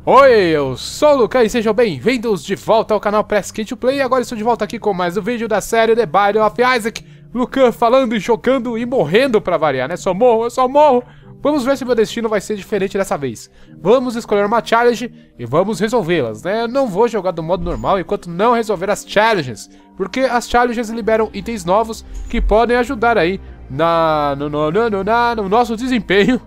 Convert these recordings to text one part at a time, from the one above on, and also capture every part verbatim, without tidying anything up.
Oi, eu sou o Lucas e sejam bem-vindos de volta ao canal Press Kit to Play. E agora estou de volta aqui com mais um vídeo da série The Binding of Isaac. Lucas falando e jogando e morrendo pra variar, né? Só morro, eu só morro. Vamos ver se meu destino vai ser diferente dessa vez. Vamos escolher uma challenge e vamos resolvê-las, né? Eu não vou jogar do modo normal enquanto não resolver as challenges, porque as challenges liberam itens novos que podem ajudar aí na, no, no, no, no, na, no nosso desempenho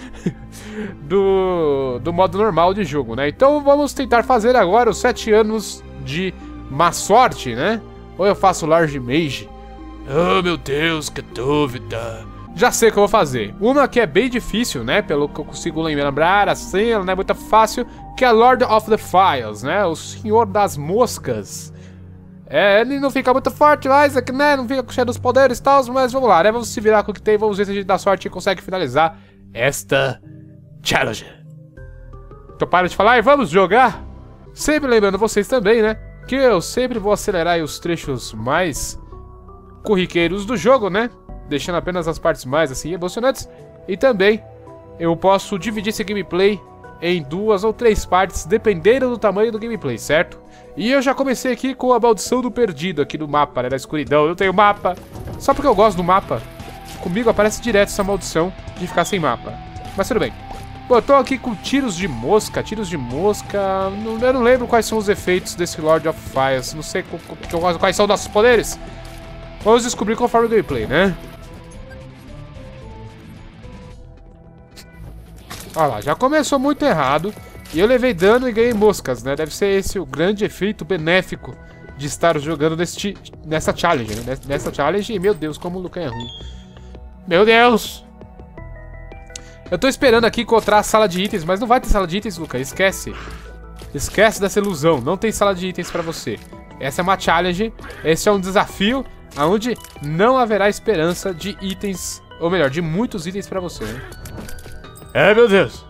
do, do modo normal de jogo, né? Então vamos tentar fazer agora os sete anos de má sorte, né? Ou eu faço Large Mage. Oh meu Deus, que dúvida. Já sei o que eu vou fazer. Uma que é bem difícil, né? Pelo que eu consigo lembrar, assim, ela não é muito fácil, que é Lord of the Files, né? O Senhor das Moscas. É, ele não fica muito forte, Isaac, né? Não fica cheio dos poderes e tal, mas vamos lá, né? Vamos se virar com o que tem, vamos ver se a gente dá sorte e consegue finalizar esta challenge. Então para de falar e vamos jogar. Sempre lembrando vocês também, né? Que eu sempre vou acelerar aí os trechos mais corriqueiros do jogo, né? Deixando apenas as partes mais assim emocionantes. E também eu posso dividir esse gameplay em duas ou três partes, dependendo do tamanho do gameplay, certo? E eu já comecei aqui com a maldição do perdido aqui no mapa, né? Da escuridão. Eu não tenho mapa. Só porque eu gosto do mapa. Comigo aparece direto essa maldição de ficar sem mapa. Mas tudo bem. Bom, eu tô aqui com tiros de mosca. Tiros de mosca... Eu não lembro quais são os efeitos desse Lord of Files. Não sei quais são nossos poderes. Vamos descobrir conforme o gameplay, né? Olha lá, já começou muito errado. E eu levei dano e ganhei moscas, né? Deve ser esse o grande efeito benéfico de estar jogando nesse, nessa challenge, né? Nessa challenge. E meu Deus, como o Lucas é ruim. Meu Deus! Eu tô esperando aqui encontrar a sala de itens, mas não vai ter sala de itens, Lucas. Esquece. Esquece dessa ilusão. Não tem sala de itens pra você. Essa é uma challenge. Esse é um desafio onde não haverá esperança de itens, ou melhor, de muitos itens pra você, né? É, meu Deus!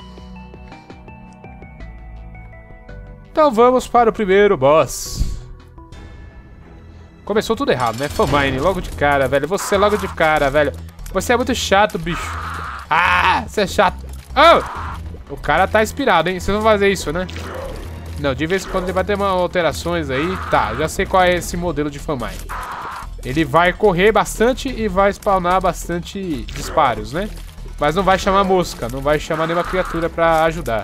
Então vamos para o primeiro boss. Começou tudo errado, né? Famine, logo de cara, velho. Você logo de cara, velho. Você é muito chato, bicho. Ah, você é chato. Oh! O cara tá inspirado, hein? Vocês vão fazer isso, né? Não, de vez em quando ele vai ter umas alterações aí. Tá, já sei qual é esse modelo de Famine. Ele vai correr bastante e vai spawnar bastante disparos, né? Mas não vai chamar mosca, não vai chamar nenhuma criatura pra ajudar.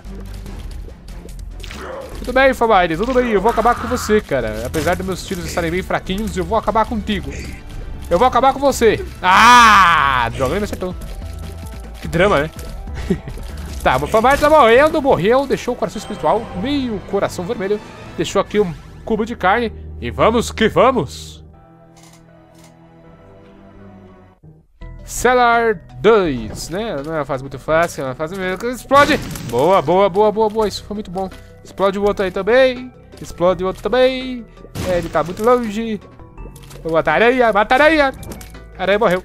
Tudo bem, Famine, tudo bem, eu vou acabar com você, cara. Apesar dos meus tiros estarem bem fraquinhos, eu vou acabar contigo. Eu vou acabar com você. Ah, droga, ele me acertou. Que drama, né? Tá, o Famine tá morrendo, morreu, deixou o coração espiritual, meio coração vermelho. Deixou aqui um cubo de carne e vamos que vamos. Cellar dois, né? Não é uma fase muito fácil, é uma fase mesmo. Explode! Boa, boa, boa, boa, boa. Isso foi muito bom. Explode o outro aí também. Explode o outro também. É, ele tá muito longe. Vou matar areia, mata areia. A areia morreu.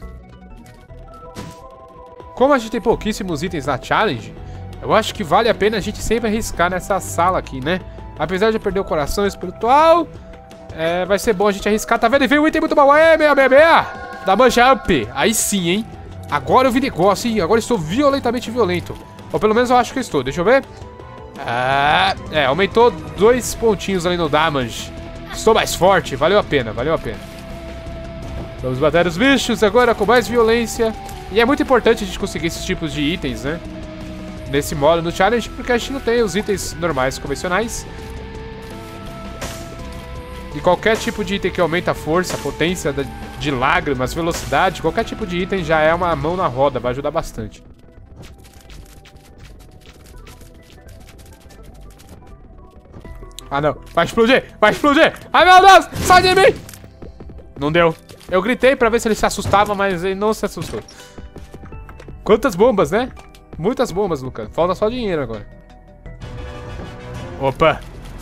Como a gente tem pouquíssimos itens na challenge, eu acho que vale a pena a gente sempre arriscar nessa sala aqui, né? Apesar de eu perder o coração espiritual, é, vai ser bom a gente arriscar. Tá vendo? E veio um item muito bom. É, meia, meia, meia. Da mancha up. Aí sim, hein? Agora eu vi negócio, hein? Agora eu estou violentamente violento. Ou pelo menos eu acho que eu estou. Deixa eu ver. Ah, é, aumentou dois pontinhos ali no damage. Estou mais forte. Valeu a pena, valeu a pena. Vamos matar os bichos agora com mais violência. E é muito importante a gente conseguir esses tipos de itens, né? Nesse modo, no challenge, porque a gente não tem os itens normais, convencionais. E qualquer tipo de item que aumenta a força, a potência de lágrimas, velocidade, qualquer tipo de item já é uma mão na roda, vai ajudar bastante. Ah, não. Vai explodir! Vai explodir! Ai, meu Deus! Sai de mim! Não deu. Eu gritei pra ver se ele se assustava, mas ele não se assustou. Quantas bombas, né? Muitas bombas, Lucas. Falta só dinheiro agora. Opa!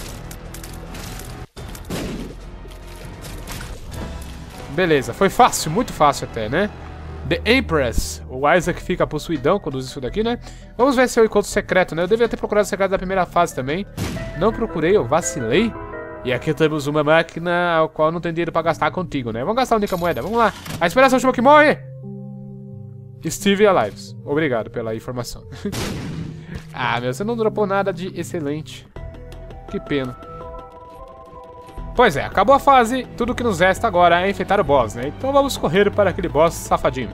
Beleza, foi fácil, muito fácil até, né? The Empress. O Isaac fica possuidão quando usa isso daqui, né? Vamos ver se eu encontro o secreto, né? Eu deveria ter procurado o secreto da primeira fase também. Não procurei, eu vacilei. E aqui temos uma máquina ao qual não tem dinheiro pra gastar contigo, né? Vamos gastar a única moeda, vamos lá. A esperança é a última que morre. Steve Alives. Obrigado pela informação. Ah, meu, você não dropou nada de excelente. Que pena. Pois é, acabou a fase. Tudo que nos resta agora é enfrentar o boss, né? Então vamos correr para aquele boss safadinho.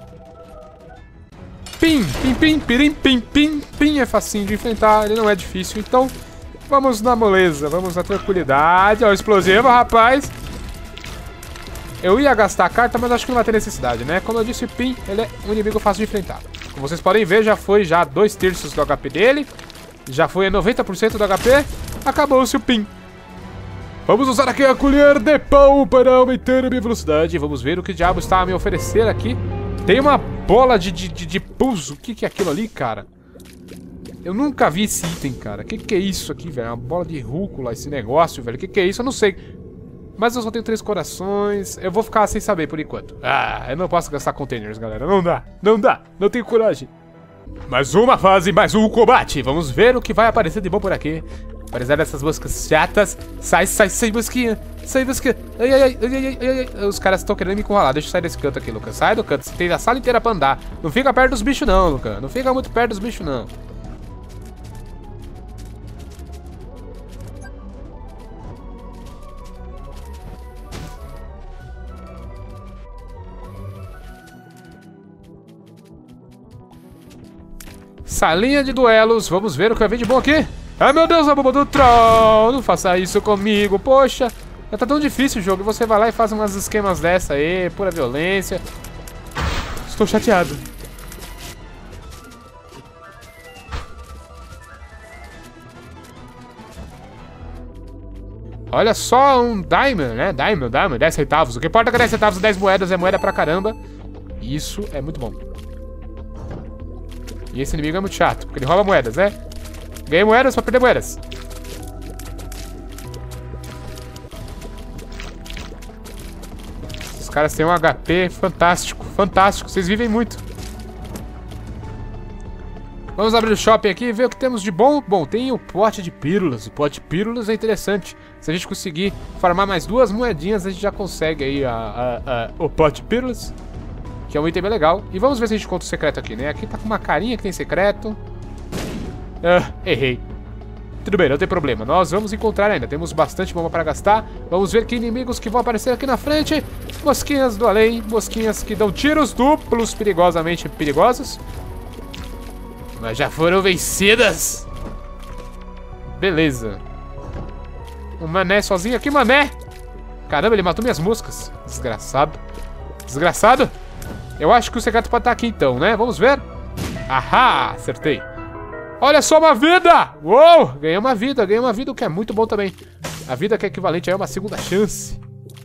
Pim, pim, pim, pirim, pim, pim, pim. É facinho de enfrentar, ele não é difícil. Então, vamos na moleza, vamos na tranquilidade. Ó, explosivo, rapaz. Eu ia gastar a carta, mas acho que não vai ter necessidade, né? Como eu disse, o Pim, ele é um inimigo fácil de enfrentar. Como vocês podem ver, já foi já dois terços do H P dele. Já foi a noventa por cento do H P. Acabou-se o Pim. Vamos usar aqui a colher de pão para aumentar a minha velocidade. Vamos ver o que o diabo está a me oferecer aqui. Tem uma bola de, de, de, de pulso. O que, que é aquilo ali, cara? Eu nunca vi esse item, cara. O que, que é isso aqui, velho? Uma bola de rúcula, esse negócio, velho. O que, que é isso? Eu não sei. Mas eu só tenho três corações. Eu vou ficar sem saber por enquanto. Ah, eu não posso gastar containers, galera. Não dá, não dá. Não tenho coragem. Mais uma fase, mais um combate. Vamos ver o que vai aparecer de bom por aqui. Apesar dessas moscas chatas. Sai, sai, sai, mosquinha. Sai, mosquinha. Ai, ai, ai, ai, ai, ai, ai. Os caras estão querendo me encurralar. Deixa eu sair desse canto aqui, Lucas. Sai do canto. Você tem a sala inteira pra andar. Não fica perto dos bichos, não, Lucas. Não fica muito perto dos bichos, não. Salinha de duelos, vamos ver o que vai vir de bom aqui. Ai meu Deus, a bomba do troll, não faça isso comigo, poxa. Já tá tão difícil o jogo e você vai lá e faz umas esquemas dessa aí, pura violência. Estou chateado. Olha só, um diamond, né? Diamond, diamond, dez centavos. O que importa é que dez centavos e dez moedas é moeda pra caramba. Isso é muito bom. E esse inimigo é muito chato, porque ele rouba moedas, né? Ganhei moedas pra perder moedas. Os caras têm um H P fantástico, fantástico. Vocês vivem muito. Vamos abrir o shopping aqui e ver o que temos de bom. Bom, tem o pote de pílulas. O pote de pílulas é interessante. Se a gente conseguir farmar mais duas moedinhas, a gente já consegue aí a, a, a, o pote de pílulas. Que é um item bem legal. E vamos ver se a gente encontra o secreto aqui, né? Aqui tá com uma carinha que tem secreto. Ah, errei. Tudo bem, não tem problema. Nós vamos encontrar ainda. Temos bastante bomba para gastar. Vamos ver que inimigos que vão aparecer aqui na frente. Mosquinhas do além. Mosquinhas que dão tiros duplos perigosamente perigosos. Mas já foram vencidas. Beleza. O mané sozinho aqui, mané. Caramba, ele matou minhas moscas. Desgraçado. Desgraçado. Eu acho que o secreto pode estar aqui então, né? Vamos ver. Ahá, acertei. Olha só, uma vida! Uou! Ganhei uma vida, ganhei uma vida, o que é muito bom também. A vida que é equivalente a uma segunda chance.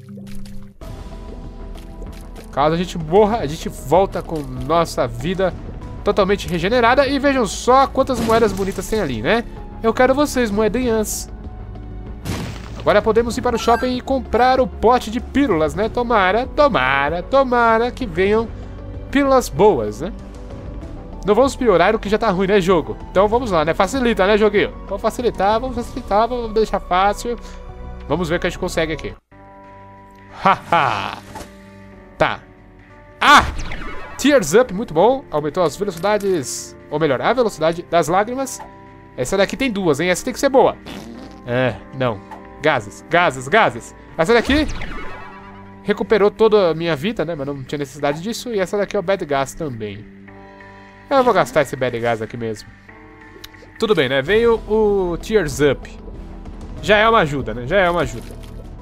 Caso a gente morra, a gente volta com nossa vida totalmente regenerada. E vejam só quantas moedas bonitas tem ali, né? Eu quero vocês, moedinhas. Agora podemos ir para o shopping e comprar o pote de pílulas, né? Tomara, tomara, tomara que venham pílulas boas, né? Não vamos piorar o que já tá ruim, né, jogo? Então vamos lá, né? Facilita, né, joguinho? Vamos facilitar, vamos facilitar, vamos deixar fácil. Vamos ver o que a gente consegue aqui. Haha! Tá. Ah! Tears Up, muito bom. Aumentou as velocidades... Ou melhor, a velocidade das lágrimas. Essa daqui tem duas, hein? Essa tem que ser boa. É, não. Gases, gases, gases. Essa daqui recuperou toda a minha vida, né? Mas não tinha necessidade disso. E essa daqui é o Bad Gas também. Eu vou gastar esse Bad Gas aqui mesmo. Tudo bem, né? Veio o Tears Up. Já é uma ajuda, né? Já é uma ajuda.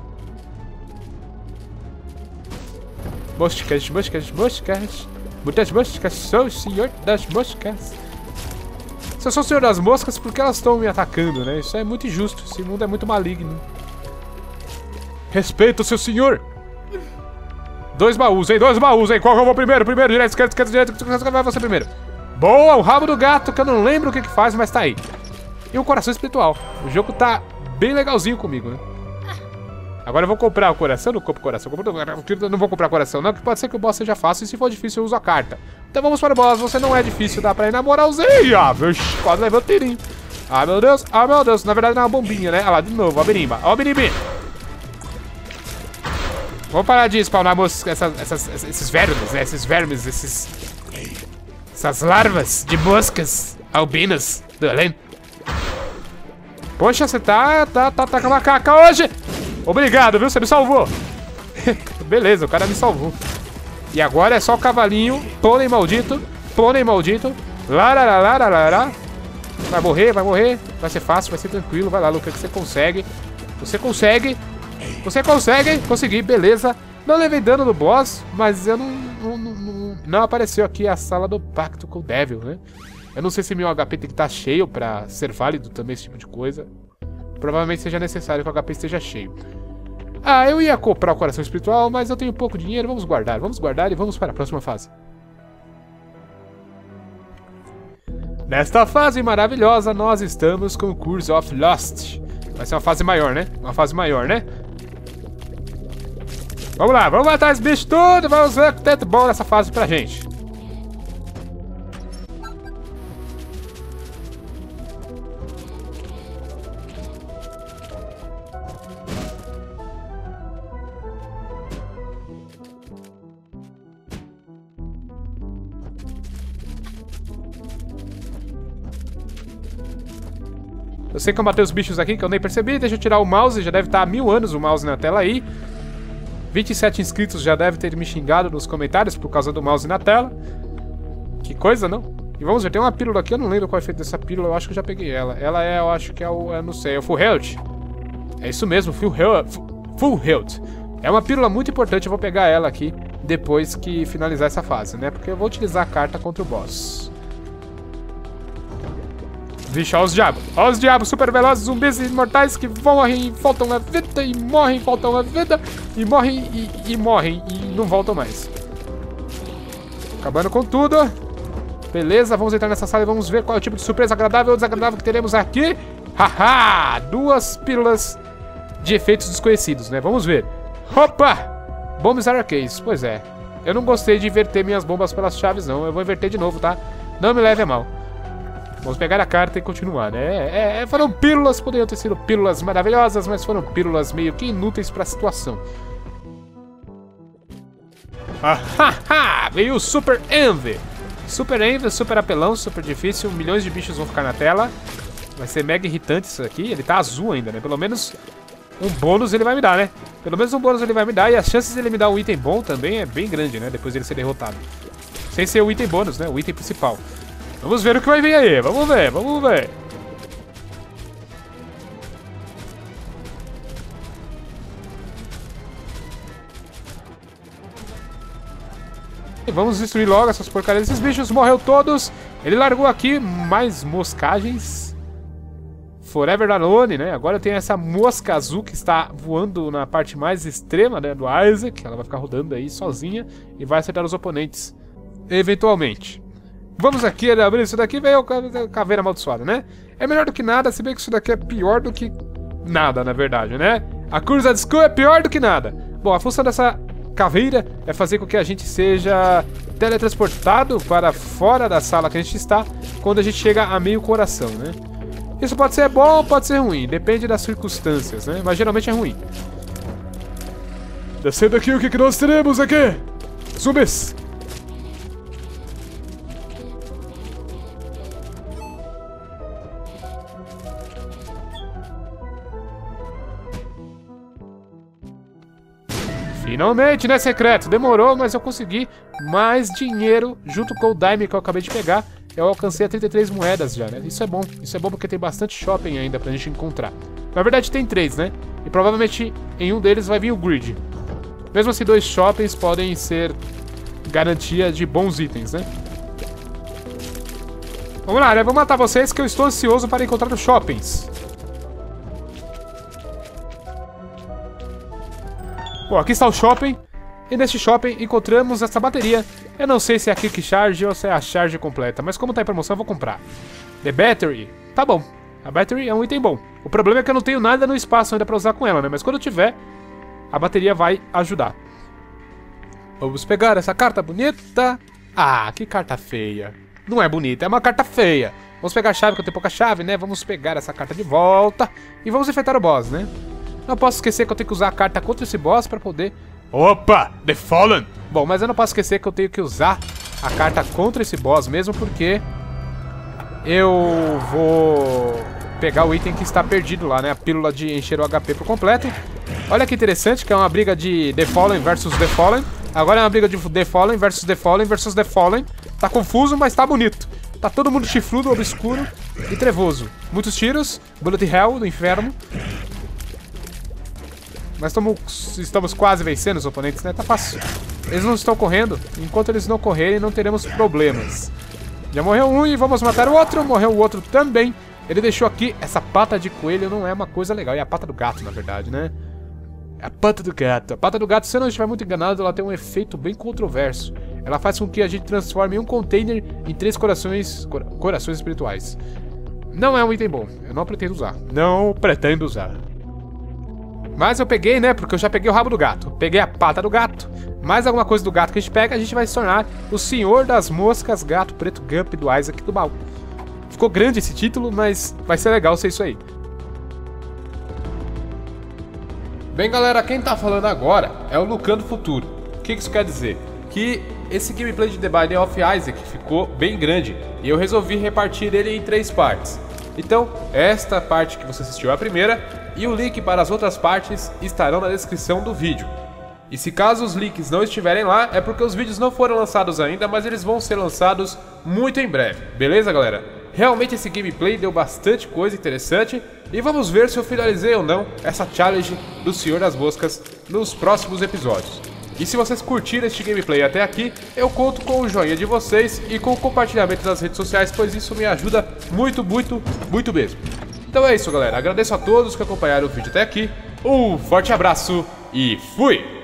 Moscas, moscas, moscas. Muitas moscas, sou o senhor das moscas. Se eu sou o senhor das moscas, por que elas estão me atacando, né? Isso é muito injusto. Esse mundo é muito maligno. Respeita o seu senhor. Dois baús, hein? Dois baús, hein? Qual que eu vou primeiro? Primeiro, direito, esquerda, esquerda, direita. Vai você primeiro. Boa, o rabo do gato, que eu não lembro o que que faz, mas tá aí. E o coração espiritual. O jogo tá bem legalzinho comigo, né? Agora eu vou comprar o coração. Não compro o coração. Eu não vou comprar coração, não. Que pode ser que o boss seja fácil. E se for difícil, eu uso a carta. Então vamos para o boss. Você não é difícil. Dá pra ir na moralzinha. Vixe, quase levou o tirinho. Ah, meu Deus. Ah, meu Deus. Na verdade, não é uma bombinha, né? Olha lá, de novo. Ó, birimba. Ó, birimbi. Vamos parar de spawnar moscas, essas, essas, esses vermes, né? Esses vermes, esses... Essas larvas de moscas albinas. Duelen. Poxa, você tá, tá, tá, tá com a macaca hoje. Obrigado, viu? Você me salvou. Beleza, o cara me salvou. E agora é só o cavalinho. Pônei maldito. Pônei maldito. Larararararara. Vai morrer, vai morrer. Vai ser fácil, vai ser tranquilo. Vai lá, Lucas, que você consegue. Você consegue. Você consegue. Consegui, beleza. Não levei dano do boss, mas eu não, não, não, não apareceu aqui a sala do pacto com o Devil, né? Eu não sei se meu H P tem que estar cheio pra ser válido também esse tipo de coisa. Provavelmente seja necessário que o H P esteja cheio. Ah, eu ia comprar o coração espiritual, mas eu tenho pouco dinheiro. Vamos guardar, vamos guardar e vamos para a próxima fase. Nesta fase maravilhosa, nós estamos com o Curse of Lust. Vai ser uma fase maior, né? Uma fase maior, né? Vamos lá, vamos matar esse bicho tudo. Vamos ver o que tem bom nessa fase pra gente. Eu sei que eu matei os bichos aqui, que eu nem percebi. Deixa eu tirar o mouse, já deve estar há mil anos o mouse na tela aí. vinte e sete inscritos já devem ter me xingado nos comentários por causa do mouse na tela. Que coisa, não? E vamos ver, tem uma pílula aqui, eu não lembro qual é o efeito dessa pílula, eu acho que eu já peguei ela. Ela é, eu acho que é o, eu não sei, é o Full Health. É isso mesmo, Full Health. Full Health. É uma pílula muito importante, eu vou pegar ela aqui depois que finalizar essa fase, né? Porque eu vou utilizar a carta contra o boss. Vixe, olha os diabos. Olha os diabos super velozes, zumbis imortais que morrem e voltam a vida, e morrem e voltam a vida, e morrem e, e morrem e não voltam mais. Acabando com tudo. Beleza, vamos entrar nessa sala e vamos ver qual é o tipo de surpresa agradável ou desagradável que teremos aqui. Haha! Duas pílulas de efeitos desconhecidos, né? Vamos ver. Opa! Bombs Arcades. Pois é. Eu não gostei de inverter minhas bombas pelas chaves, não. Eu vou inverter de novo, tá? Não me leve a mal. Vamos pegar a carta e continuar, né? É, é, foram pílulas, poderiam ter sido pílulas maravilhosas, mas foram pílulas meio que inúteis pra situação. Ahaha! Veio o Super Envy. Super Envy, super apelão, super difícil. Milhões de bichos vão ficar na tela. Vai ser mega irritante isso aqui. Ele tá azul ainda, né? Pelo menos um bônus ele vai me dar, né? Pelo menos um bônus ele vai me dar. E as chances de ele me dar um item bom também é bem grande, né? Depois dele ser derrotado. Sem ser o item bônus, né? O item principal. Vamos ver o que vai vir aí. Vamos ver, vamos ver. E vamos destruir logo essas porcarias. Esses bichos morreu todos. Ele largou aqui mais moscagens. Forever Alone, né? Agora tem essa mosca azul que está voando na parte mais extrema, né, do Isaac. Ela vai ficar rodando aí sozinha e vai acertar os oponentes. Eventualmente. Vamos aqui abrir isso daqui, veio a caveira amaldiçoada, né? É melhor do que nada, se bem que isso daqui é pior do que nada, na verdade, né? A Cruz de Skull é pior do que nada. Bom, a função dessa caveira é fazer com que a gente seja teletransportado para fora da sala que a gente está quando a gente chega a meio coração, né? Isso pode ser bom ou pode ser ruim, depende das circunstâncias, né? Mas geralmente é ruim. Descendo aqui, o que, que nós teremos aqui? Zumbis! Finalmente, né, secreto? Demorou, mas eu consegui mais dinheiro junto com o Daime que eu acabei de pegar. Eu alcancei a trinta e três moedas já, né? Isso é bom. Isso é bom porque tem bastante shopping ainda pra gente encontrar. Na verdade tem três, né? E provavelmente em um deles vai vir o grid. Mesmo assim, dois shoppings podem ser garantia de bons itens, né? Vamos lá, né? Vou matar vocês que eu estou ansioso para encontrar os shoppings. Bom, aqui está o shopping. E neste shopping encontramos essa bateria. Eu não sei se é a Quick Charge ou se é a charge completa, mas como tá em promoção eu vou comprar. The Battery. Tá bom. A Battery é um item bom. O problema é que eu não tenho nada no espaço ainda pra usar com ela, né? Mas quando eu tiver, a bateria vai ajudar. Vamos pegar essa carta bonita. Ah, que carta feia. Não é bonita, é uma carta feia. Vamos pegar a chave, que eu tenho pouca chave, né? Vamos pegar essa carta de volta. E vamos enfrentar o boss, né? Não posso esquecer que eu tenho que usar a carta contra esse boss pra poder... Opa! The Fallen! Bom, mas eu não posso esquecer que eu tenho que usar a carta contra esse boss mesmo, porque... eu vou pegar o item que está perdido lá, né? A pílula de encher o H P por completo. Olha que interessante, que é uma briga de The Fallen versus The Fallen. Agora é uma briga de The Fallen versus The Fallen versus The Fallen. Tá confuso, mas tá bonito. Tá todo mundo chifrudo, obscuro e trevoso. Muitos tiros, Bullet Hell do inferno. Mas tamo, estamos quase vencendo os oponentes, né? Tá fácil. Eles não estão correndo. Enquanto eles não correrem, não teremos problemas. Já morreu um e vamos matar o outro. Morreu o outro também. Ele deixou aqui, essa pata de coelho não é uma coisa legal. É a pata do gato, na verdade, né? É a pata do gato. A pata do gato, se eu não estiver muito enganado, ela tem um efeito bem controverso. Ela faz com que a gente transforme um container em três corações, cora corações espirituais. Não é um item bom. Eu não pretendo usar. Não pretendo usar. Mas eu peguei, né? Porque eu já peguei o rabo do gato. Peguei a pata do gato. Mais alguma coisa do gato que a gente pega, a gente vai se tornar o Senhor das Moscas Gato Preto Gump do Isaac do Mal. Ficou grande esse título, mas vai ser legal ser isso aí. Bem, galera, quem tá falando agora é o Lucan do futuro. O que isso quer dizer? Que esse gameplay de The Binding of Isaac ficou bem grande e eu resolvi repartir ele em três partes. Então, esta parte que você assistiu é a primeira e o link para as outras partes estarão na descrição do vídeo. E se caso os links não estiverem lá, é porque os vídeos não foram lançados ainda, mas eles vão ser lançados muito em breve, beleza, galera? Realmente esse gameplay deu bastante coisa interessante e vamos ver se eu finalizei ou não essa challenge do Senhor das Moscas nos próximos episódios. E se vocês curtiram este gameplay até aqui, eu conto com o joinha de vocês e com o compartilhamento nas redes sociais, pois isso me ajuda muito, muito, muito mesmo. Então é isso, galera. Agradeço a todos que acompanharam o vídeo até aqui. Um forte abraço e fui!